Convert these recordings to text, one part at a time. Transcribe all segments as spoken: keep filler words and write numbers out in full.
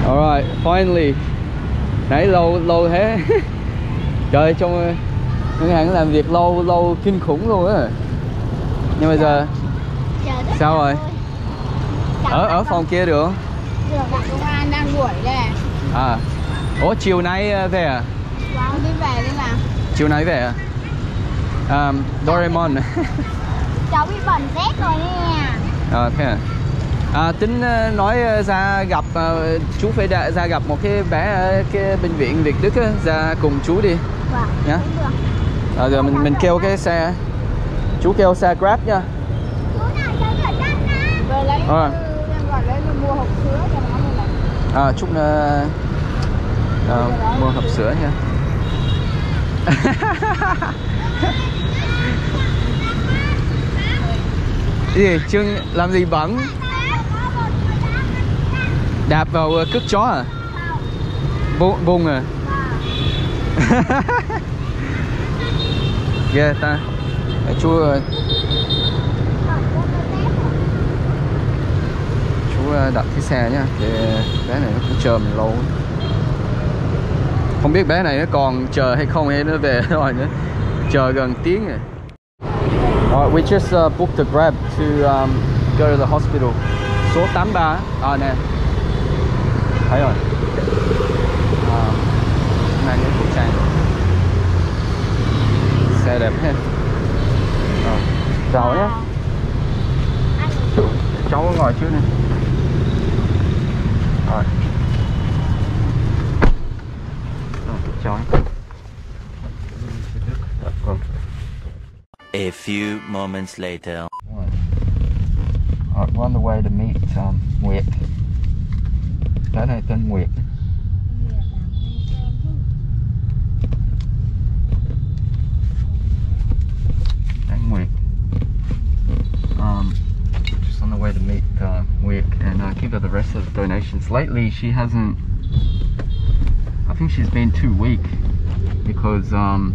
Alright, finally. Nãy lâu lâu thế. Trời, trong ngân hàng làm việc lâu lâu kinh khủng luôn á. Nhưng bây giờ sao rồi? Ở ở phòng kia được không? Được, bạn công an đang đuổi đây. À. Ủa chiều nay về à? Vâng, đi về đây nào. Chiều nay về à? Um, Doraemon. Cháu bị bẩn rét rồi nè. À, thế à? À, tính nói ra gặp uh, chú phải đã, ra gặp một cái bé ở cái bệnh viện Việt Đức á, ra cùng chú đi. Vâng. Nhá. À, giờ mình mình kêu cái xe, chú kêu xe Grab nha. Chú nào cháu rửa chân nè. Về lấy, À. em gọi lấy mua hộp sữa cho nó này. À, chúc uh, uh, mua hộp sữa nha. Cái gì? Trương làm gì bẩn? Đạp vào cước chó à? Bung, bung à? Ghê yeah, ta. Chú Chú đặt cái xe nhá. Để bé này nó cũng chờ mình lâu. Không biết bé này nó còn chờ hay không hay nó về rồi nữa. Chờ gần tiếng rồi. Alright, we just uh, booked a Grab to um, go to the hospital. Số tám ba. À nè. Thấy rồi. À, mang cái khẩu trang. Xe đẹp hết. À, chào nhé. Cháu có ngồi trước nè. Rồi. Chào nhé. A few moments later. Right, we're on the way to meet um, Nguyệt. Cái này tên Nguyệt. Tên Nguyệt. Um, just on the way to meet uh, Nguyệt and uh, give her the rest of the donations. Lately, she hasn't. I think she's been too weak because um.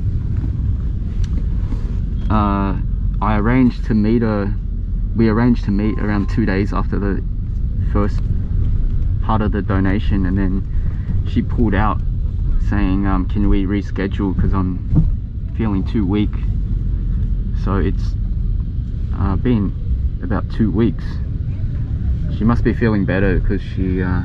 Uh, I arranged to meet her. We arranged to meet around two days after the first part of the donation, and then she pulled out, saying, um, "Can we reschedule? Because I'm feeling too weak." So it's uh, been about two weeks. She must be feeling better because she, uh,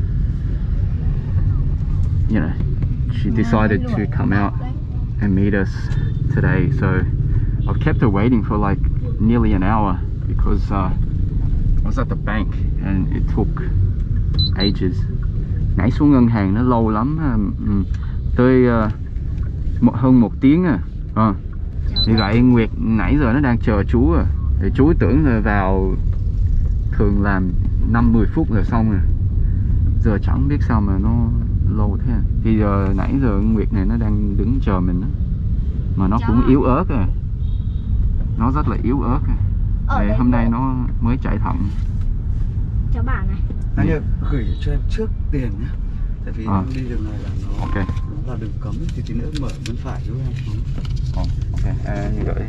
you know, she decided to come out and meet us today. So I've kept her waiting for like nearly an hour because uh, I was at the bank and it took ages. Nãy xuống ngân hàng nó lâu lắm, tới uh, một, hơn một tiếng à. À. Vì vậy Nguyệt nãy giờ nó đang chờ chú à. Thì chú tưởng là vào thường làm năm mười phút là xong rồi. Giờ chẳng biết sao mà nó lâu thế. Thì giờ nãy giờ Nguyệt này nó đang đứng chờ mình đó. Mà nó cũng yếu ớt à. Nó rất là yếu ớt à. Thì hôm nay nó mới chạy thận. Cháu bảo này. Anh ơi, gửi cho em trước tiền nhé. Tại vì à. em đi đường này là nó, okay. nó là đường cấm thì tí nữa mở bên phải giúp em. Ồ, ok, à, như vậy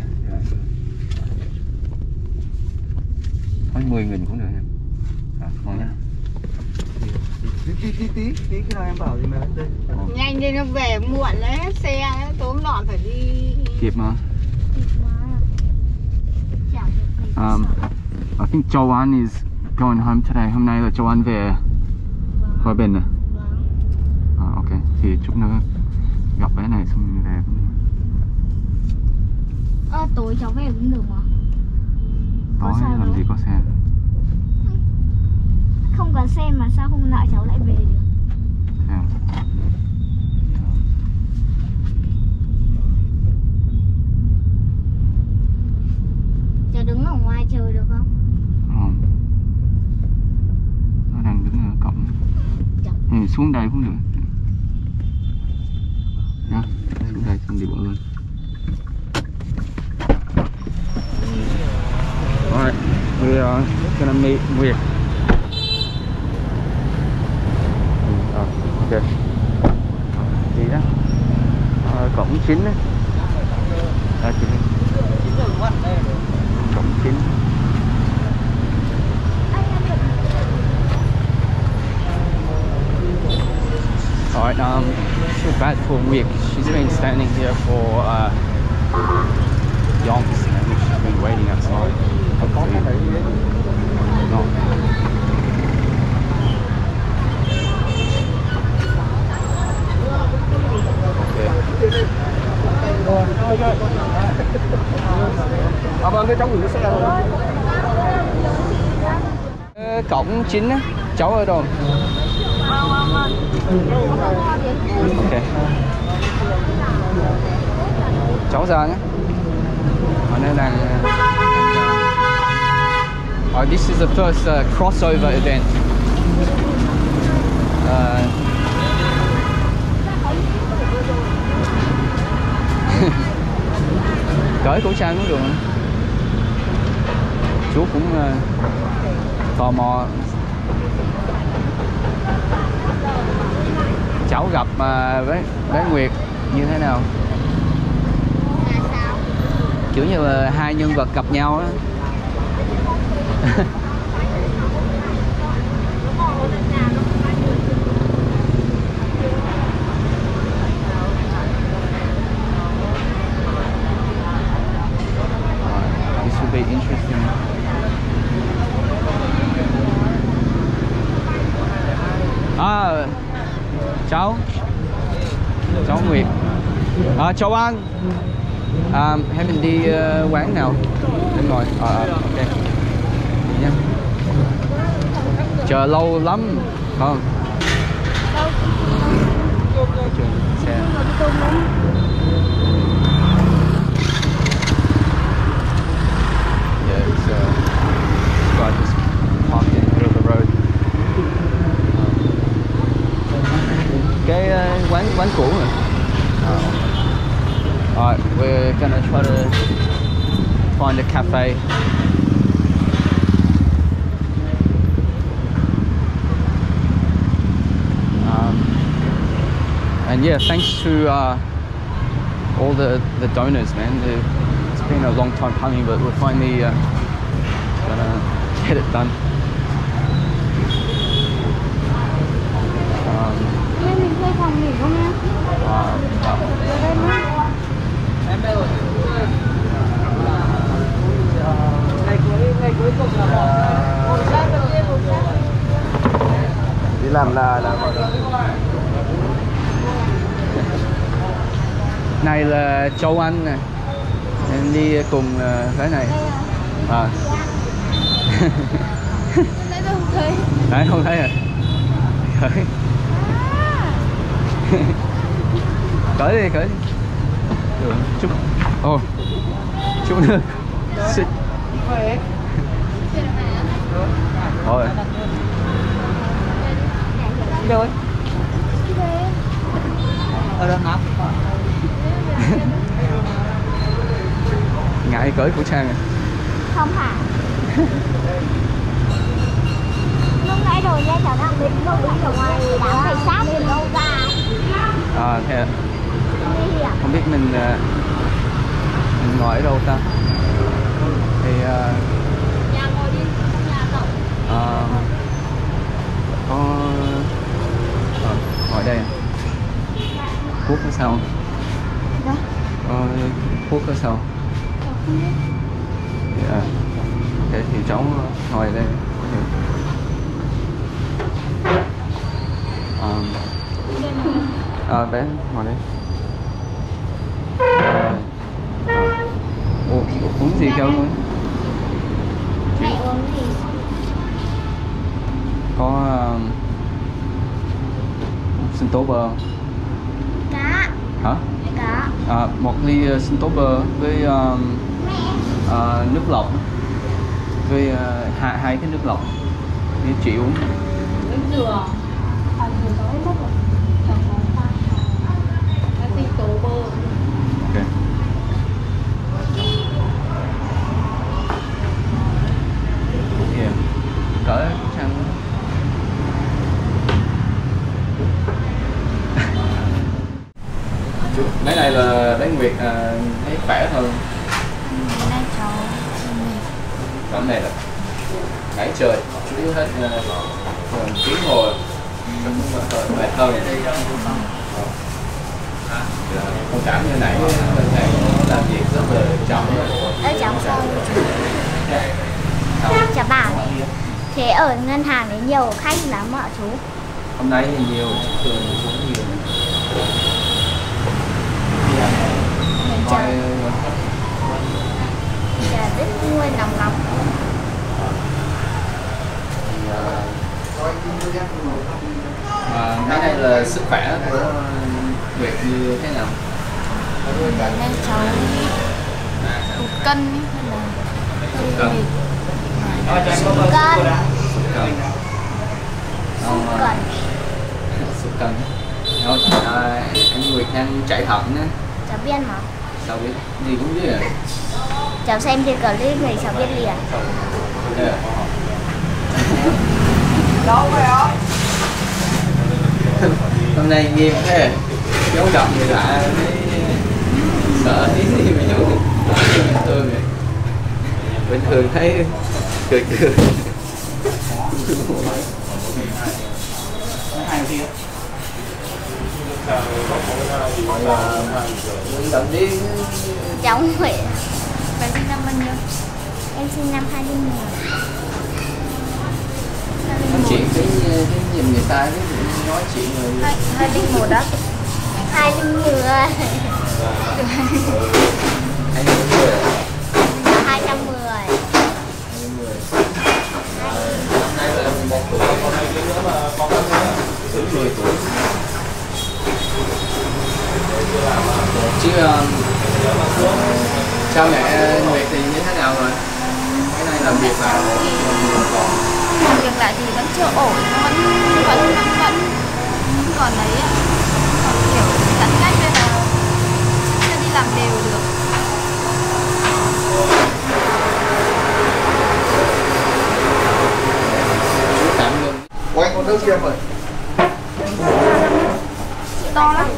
thôi mười nghìn cũng được em. À, ngon nhá. Tí tí tí tí, tí khi nào em bảo thì mà đây. Ồ. Nhanh đi, nó về muộn đấy, hết xe đấy, tối lọn phải đi. Kịp mà. Um, I think Joanne is going home today. Hôm nay là Joanne về khỏi bệnh rồi. À, ok, thì chút nữa gặp bé này xong về. Ờ, tối cháu về cũng được mà. Tối làm gì có xe. Không có xe mà sao hôm nọ cháu lại về được. Yeah. Cháu đứng ở ngoài chờ được không? Không. Nó đang đứng ở cổng. Ừ, xuống đây cũng được. Đó, xuống đây xong đi bộ luôn. Alright, we are gonna meet Nguyệt. Oh, ok. Đi đó. À, cổng chín đấy. À, chị. Cổng chín. Alright, um, feel bad for Wick. She's been standing here for uh, yonks and she's been waiting outside. Hopefully not. À vâng, cái cháu gửi xe rồi. Ờ, cổng chín á, cháu ở đâu? Ok. Cháu ra nhé. Ở nơi đang. Oh, this is the first uh, crossover event. Uh, cởi khẩu trang cũng được. Chú cũng uh, tò mò. Cháu gặp uh, với với Nguyệt như thế nào? Kiểu như là hai nhân vật gặp nhau á. This will be interesting. À, cháu cháu Nguyệt. À, cháu An. À, hay mình đi uh, quán nào để ngồi. À, ok. Đi nha. Chờ lâu lắm không? Xe. Yeah, it's uh, guy just parked in the middle of the road. Cái uh, quán quán cũ rồi. Uh, Alright, we're gonna try to find a cafe. Um, and yeah, thanks to uh, all the, the donors, man. It's been a long time coming, but we're finally uh, gonna get it done. Um, uh, Em đây rồi. Ngày cuối ngày cuối cùng là một sát đầu tiên một sát. Đi làm là là này là Châu Anh nè, em đi cùng cái này. À. Đấy không thấy à? Cởi đi, cởi đi. Chút, oh, chút nữa. Xích. Rồi. Đi đâu ấy? Ở đâu nào? Ngại cởi khẩu trang à? Không hả? Lúc nãy rồi nha, chào đang bị đâu bị ở ngoài đám cảnh sát thì đâu ra. À thế à? Không biết mình, uh, mình ngồi ở đâu ta? Thì uh, Nhà ngồi đi, nhà rộng. Uh, có uh, ngồi đây à? Quốc ở sau. Đâu? Có Quốc ở sau. Yeah. Ok thì cháu ngồi đây. Um, à, bé ngồi đây. À, ủa, uống gì kêu luôn? Mẹ uống gì? Có uh, sinh tố bơ không? Cá. Hả? Cá. À, một ly uh, sinh tố bơ với uh, uh, nước lọc, với uh, hai hai cái nước lọc với chị uống. Nước dừa. À, dừa có hết mất rồi. Sinh tố bơ. Ok. Yeah. Cỡ chăng. Mấy này là bé Nguyệt à, thấy khỏe hơn. Đây cháu. Cảm này là nãy trời chủ yếu hết uh, tiếng hồ. mệt hơn. Con cảm như nãy bên này làm việc rất là chậm. Ơ chậm sao? Chả bảo này. Thế ở ngân hàng đấy nhiều khách lắm ạ chú? Hôm nay thì nhiều, thường cũng nhiều. Mình chờ. Chờ rất vui nóng nóng. Mà mấy nay là sức khỏe của Nguyệt như thế nào? Nên cháu tụt cân ấy, hay là Sụt cân. Sụt cân. Sụt cân. Sụt cân. Sụt cân. Đâu, à, anh Nguyệt đang chạy thận á. Cháu biết mà. Sao biết? Gì cũng biết à? Cháu xem trên clip này cháu biết liền. Yeah. Hôm nay nghiêm thế, dấu đậm người lạ sợ tí gì mà dấu bình thường này. Bình thường thấy cười cười. Đậm đi. Cháu Huệ. bé sinh năm bao nhiêu? Em sinh năm hai nghìn mười. Nói chuyện cái cái nhìn người ta cái nói chuyện rồi. Hai hai linh một đó. Hai nghìn mười. Hai mươi người. Hai trăm mười. Hai mươi. Năm nay là mười một tuổi. mười tuổi. Chứ um, cha mẹ Nguyệt thì như thế nào rồi? Cái này làm việc là còn Làm việc lại thì vẫn chưa ổn, nó vẫn vẫn vẫn vẫn còn đấy ạ. Còn kiểu giãn cách nên là chưa đi làm đều được. chú tạm ngừng. Quay con nước kia rồi. To lắm.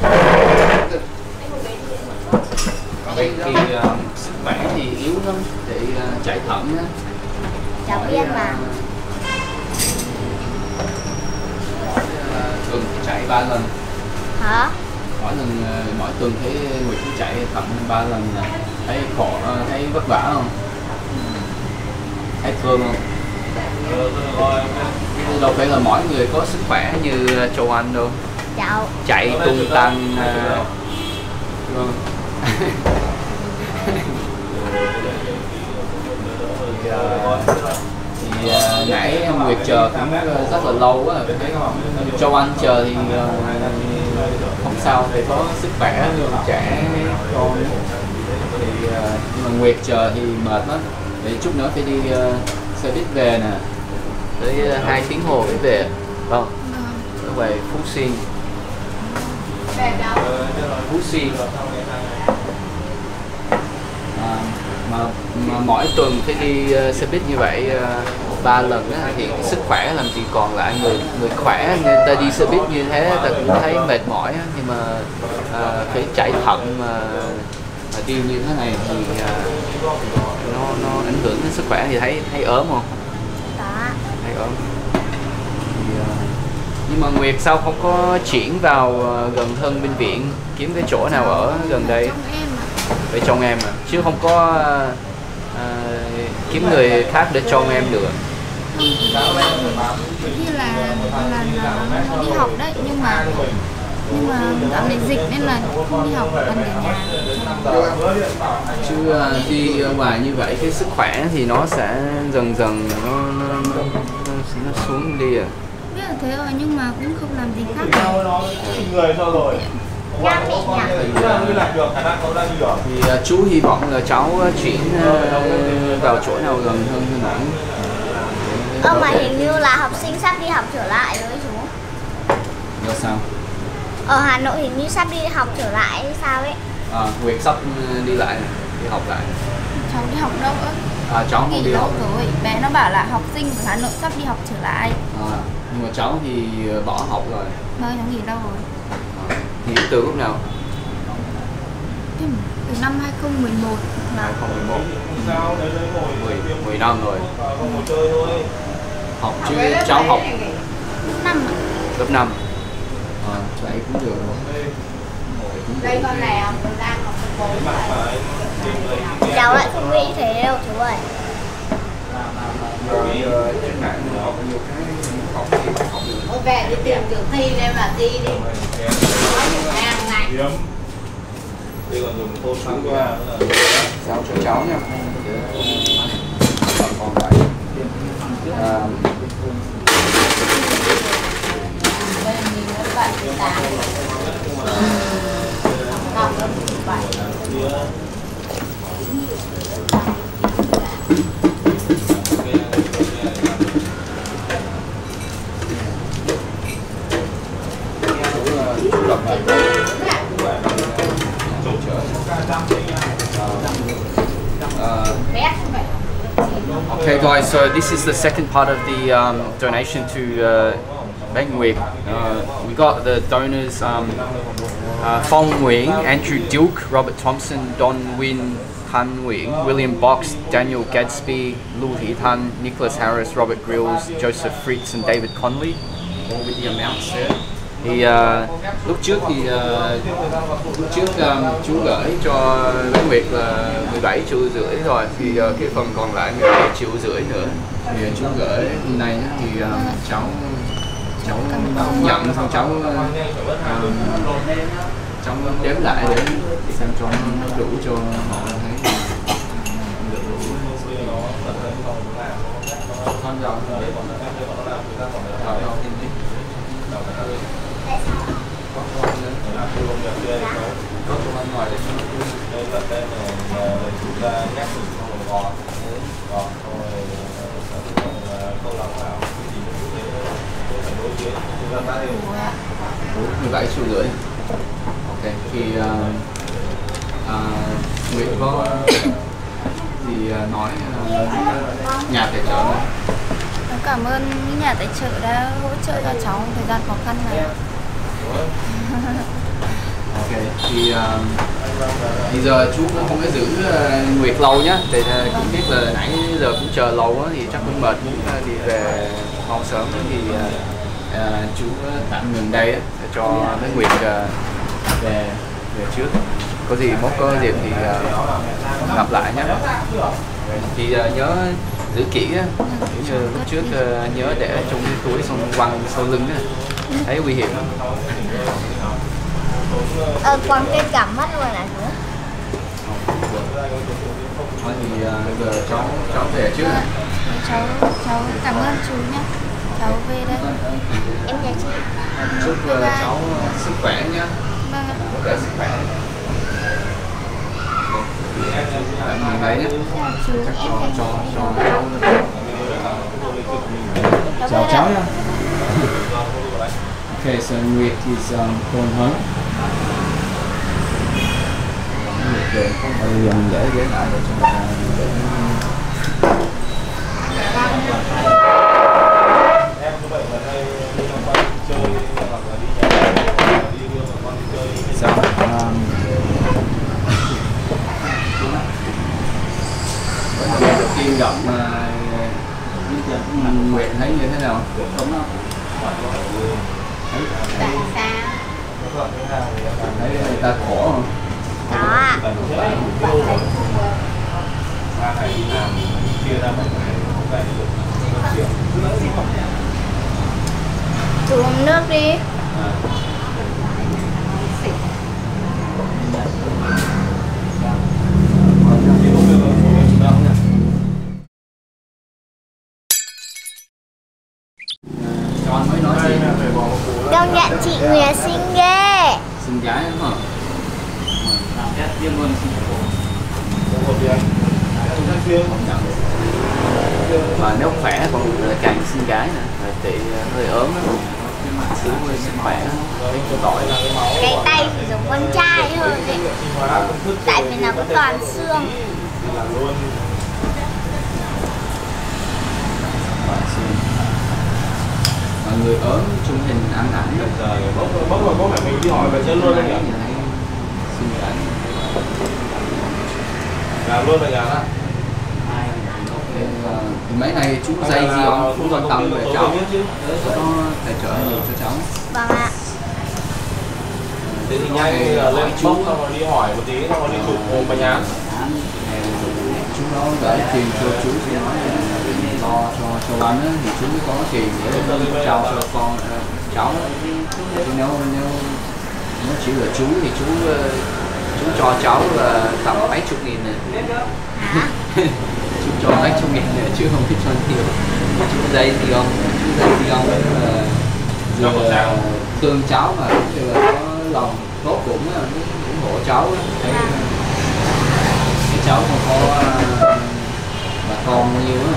Thì uh, sức khỏe thì yếu lắm để uh, chạy thận á. Cháu biết mà. Tuần chạy ba lần. Hả? Mỗi lần uh, mỗi tuần thấy Nguyệt chạy thận ba lần là thấy khổ, uh, thấy vất vả không? Thấy thương không? Đâu phải là mỗi người có sức khỏe như Châu Anh đâu. Cháu. Chạy tung tăng. Uh, vâng. thì, uh, thì uh, nãy em Nguyệt chờ cũng rất là lâu á. Châu Anh chờ thì uh, không sao, thì có sức khỏe trẻ con. Thì uh, nhưng mà Nguyệt chờ thì mệt lắm. Để chút nữa phải đi uh, xe buýt về nè, tới uh, hai tiếng hồ mới về. Vâng, trở về Phú Xuyên. Phú Xuyên. À, mà, mà mỗi tuần phải đi uh, xe buýt như vậy ba uh, lần á, thì sức khỏe làm gì còn lại. Người người khỏe người ta đi xe buýt như thế ta cũng thấy mệt mỏi á, nhưng mà uh, phải chạy thận mà, mà đi như thế này thì uh, nó nó ảnh hưởng đến sức khỏe. Thì thấy thấy ốm không? Đó. Thấy ốm. Thì, uh, nhưng mà Nguyệt sao không có chuyển vào uh, gần hơn bệnh viện, kiếm cái chỗ nào ở gần đây Trong em ạ. để trông em à, chứ không có uh, kiếm người khác để trông em được. Như là là là nó đi học đấy, nhưng mà nhưng mà dạo này dịch nên là không đi học, cần ở nhà. Chứ uh, đi ở ngoài như vậy cái sức khỏe thì nó sẽ dần dần nó nó, nó, nó, nó xuống đi à. Biết là thế rồi nhưng mà cũng không làm gì khác được. Người sao rồi? Ra mẹ nhỉ? Đi làm được, khả năng có ra đi được. Thì uh, chú hy vọng là cháu uh, chuyển uh, vào chỗ nào gần hơn hơn nữa. Ơ mà hình như là học sinh sắp đi học trở lại rồi chú. Do sao? Ở Hà Nội hình như sắp đi học trở lại hay sao ấy. À, Nguyệt sắp đi lại, đi học lại. Cháu đi học đâu á? À, cháu không Nghỉ đi lâu học. rồi, bé nó bảo là học sinh ở Hà Nội sắp đi học trở lại. À, nhưng mà cháu thì bỏ học rồi. Vâng, cháu nghỉ lâu rồi. À, nghỉ từ lúc nào? Từ năm hai không một một là hai không một một. mười, mười năm rồi. Học chứ cháu học năm ạ. lớp năm. À, vậy cũng được. Đây con này à, con đang học bốn. Cháu lại không nghĩ thế đâu chú ơi. Rồi trên mạng học nhiều cái học thì học được. Thôi về đi tìm trường thi đây mà thi đi. Nói những hàng này. Đây còn dùng tô sẵn qua. Giao cho cháu nha. Còn lại à, Đây mình nó bảy tám. Học nó bảy. Okay guys, so this is the second part of the um, donation to uh, Bé Nguyệt. Uh, we got the donors um, uh, Phong Nguyen, Andrew Duke, Robert Thompson, Don Win, Han Nguyen, William Box, Daniel Gadsby, Lưu Thị Thanh, Nicholas Harris, Robert Grills, Joseph Fritz and David Conley. All with the amounts there. Thì uh, lúc trước thì uh, lúc trước um, chú gửi cho Bé Nguyệt là mười bảy triệu rưỡi rồi, thì uh, cái phần còn lại mười bảy triệu rưỡi nữa thì chú gửi hôm nay thì uh, cháu cháu nhận xong cháu uh, cháu đếm lại để xem cho nó đủ cho họ thấy. Con dầu mười bảy triệu rưỡi. Ok, thì uh, uh, Nguyệt có gì uh, nói uh, nhà tài trợ này. Cảm ơn những nhà tài trợ đã hỗ trợ cho cháu thời gian khó khăn này. Ok, thì uh, bây giờ chú cũng không có giữ uh, Nguyệt lâu nhá, tại uh, cũng biết là nãy giờ cũng chờ lâu á, thì chắc cũng mệt, muốn uh, đi về mau sớm, thì uh, uh, chú tạm ngừng đây á, để cho mấy Nguyệt uh, về về trước. Có gì mốt có dịp thì uh, gặp lại nhé. Thì uh, nhớ giữ kỹ á, như lúc trước uh, nhớ để trong cái túi xong quăng sau lưng á, thấy nguy hiểm lắm. Ờ, quăng cái cằm mất luôn à nữa. Thôi thì uh, giờ cháu cháu về trước. À, cháu cháu cảm ơn chú nhé. Cháu về đây. Em chào chị. Chúc uh, cháu sức khỏe nhé. Vâng ạ. Để sức khỏe. Để mình lấy nhé. Chắc cho cho cho cháu. Chào cháu nhé. Okay, so Nguyệt is um, going home. Nguyệt bây giờ mình để ghế lại để cho người ta sao? Um, đầu tiên gặp mà Nguyệt thấy như thế nào? Đúng không? Tại sao? Thấy người ta khổ không? Có ạ. Chú uống nước đi. Con mới nói gì? Công nhận chị Nguyệt xinh ghê. Xinh gái đúng không? Mà nếu khỏe còn càng xinh gái nè, chị hơi ốm đó, xíu hơi sức khỏe, cái tội là cái máu. Cái tay thì giống con trai hơn đấy. Tại vì nó có toàn xương. Mọi người ốm trung hình ăn ảnh bốc bốc rồi bốc phải mình đi hỏi về chân luôn đấy nhỉ? xinh gái. Làm luôn rồi nhỉ? Thì, uh, thì mấy này chú dây gì ông không quan tâm về cháu, nó tài trợ nhiều cho cháu. Vâng ạ. Thế thì nhanh là lên bốc xong rồi đi hỏi một tí xong rồi đi chụp ôm bánh án. Chú nó gửi tiền cho chú thì nói là lo cho cho anh á, thì chú mới có tiền để trao cho con uh, cháu. Chứ nếu nếu nếu chỉ là chú thì chú chú cho cháu là tầm mấy chục nghìn này. Hả? Chú cho mấy chục nghìn này chứ không thích cho nhiều. Chú dây gì không? Chú dây gì không? Vừa thương cháu mà cũng là có lòng tốt cũng ủng hộ cháu. Thấy cái cháu mà có bà con nhiều á.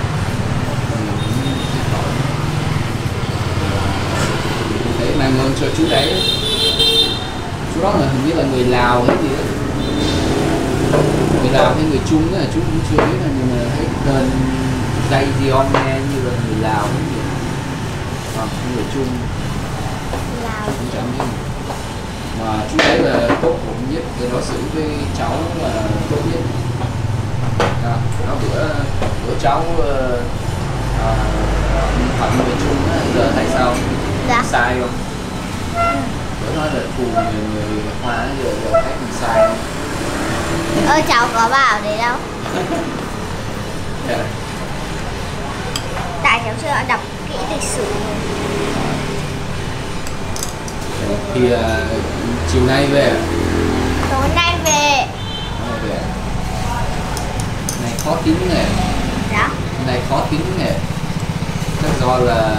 Để mang ơn cho chú đấy. Chú đó là hình như là người Lào hay gì đó. Người Lào hay người Trung á, chú cũng chưa biết, nhưng mà thấy tên Dây Dion nghe như là người Lào hay gì. Hoặc người Trung. Lào. Cũng chẳng biết. Mà chú đấy là tốt bụng nhất, để đối xử với cháu là tốt nhất. Đó, đó bữa bữa cháu à, Phận người Trung á, giờ thấy sao? Dạ. Sai không? Bữa nói là thù người, người Hoa, giờ giờ thấy mình sai không? Ơ cháu có bảo đấy đâu. Yeah. Tại cháu chưa đọc kỹ lịch sử. Thì uh, chiều nay về à? Tối nay về. Tối nay về à? Này khó tính nè. Dạ. Này khó tính nè. Chắc do là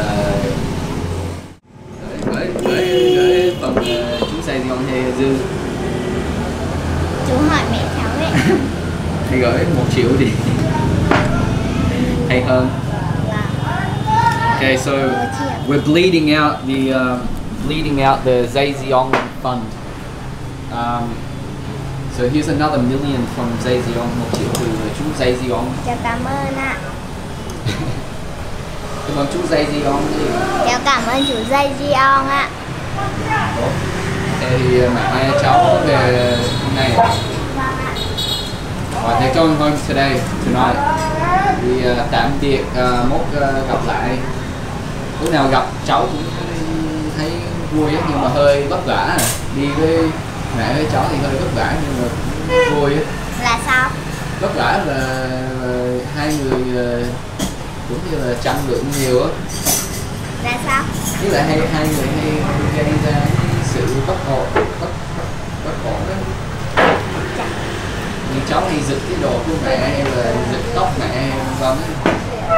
gửi gửi gửi phần uh, chú Sài Gòn hay Dư. Chú hỏi mẹ cháu ấy. Thì gửi một triệu đi. Hay hơn. Okay, so we're bleeding out the uh, bleeding out the Zayziong fund. Um, so here's another million from Zayziong, một triệu từ chú Zayziong. Cháu cảm ơn ạ. Cảm ơn chú Zayziong đi. Cháu cảm ơn chú Zayziong ạ. Thế thì mẹ cháu về hôm nay. Rồi, they're going home today, tonight. Thì uh, tạm biệt, uh, mốt uh, gặp lại. Lúc nào gặp cháu cũng thấy vui á, nhưng mà hơi vất vả à. Đi với mẹ với cháu thì hơi vất vả nhưng mà cũng vui á. Là sao? Vất vả là, là hai người uh, cũng như là tranh luận nhiều á. Là sao? Với lại hai, hai người hay gây ra sự bất ổn, bất, bất ổn đó. Như cháu hay giật cái đồ của mẹ hay là giật tóc mẹ vân vân.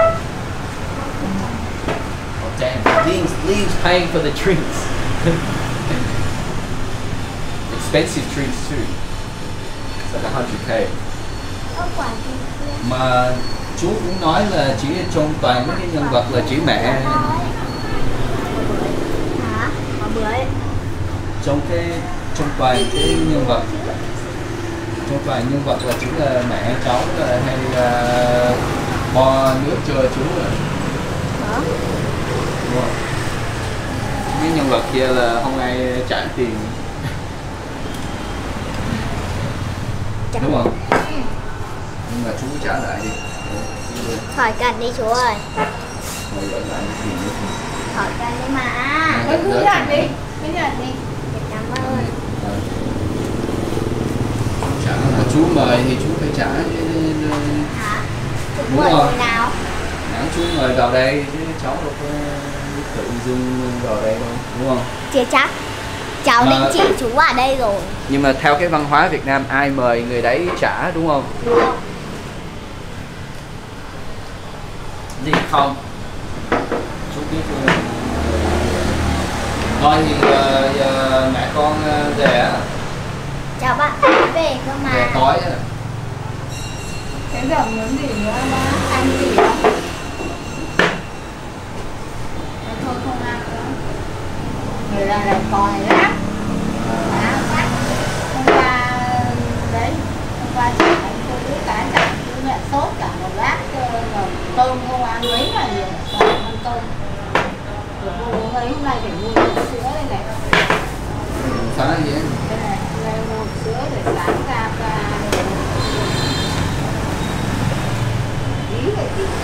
Oh damn, Leaves, Leaves paying for the drinks. Expensive drinks too. It's like a hundred k. Mà chú cũng nói là chỉ trong toàn mấy cái nhân vật là chỉ mẹ. Hả? Ở bữa ấy. Trong cái trong toàn cái nhân vật, trong toàn nhân vật là chỉ là mẹ cháu là hay uh, bo nước cho chú rồi. Hả? Đúng không? Cái nhân vật kia là không ai trả tiền. Chẳng Đúng không? Nhưng mà chú trả lại đi. khỏi cần đi chú ơi. Rồi gọi lại tiền nữa. Khỏi cần đi mà. Thôi cứ nhận đi. Cứ nhận đi. Cảm ơn. Trả là chú mời thì chú phải trả. Hả? Chú Đúng mời rồi. người nào? Nãy chú mời vào đây chứ cháu đâu có tự dưng vào đây đâu, đúng không? Chưa chắc. Cháu Mà... định chỉ chú ở đây rồi. Nhưng mà theo cái văn hóa Việt Nam ai mời người đấy trả, đúng không? Đúng không? Gì không? Chú biết rồi. Thôi thì uh, giờ mẹ con uh, về á. Cháu bạn về cơ mà. Về tối á. Thế giờ muốn gì nữa ba? Ăn gì không? Thôi không ăn nữa. Người ra lại còi lắm. Á, lắm. Hôm qua đấy, hôm qua chị ăn cô đứa cá chặt, cô nhận sốt cả một lát rồi cơm không ăn mấy mà nhiều, toàn ăn cơm. Rồi cô uống ấy hôm nay phải mua một sữa đây này. Phá gì á? Đây này, hôm nay mua sữa để sáng ra và ý phải tìm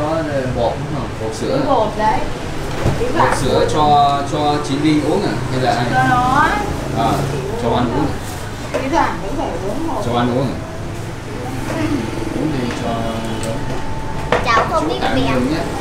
bột đúng không? Bột sữa. Cái bột đấy. Cái Bột sữa cho cho Chiến Linh uống à hay là ai? cho nó À, cho ăn uống. cái giảm cũng phải uống một. Cho ăn uống à? Uống đi cho Cháu không biết ăn miệng. nhiều nhé.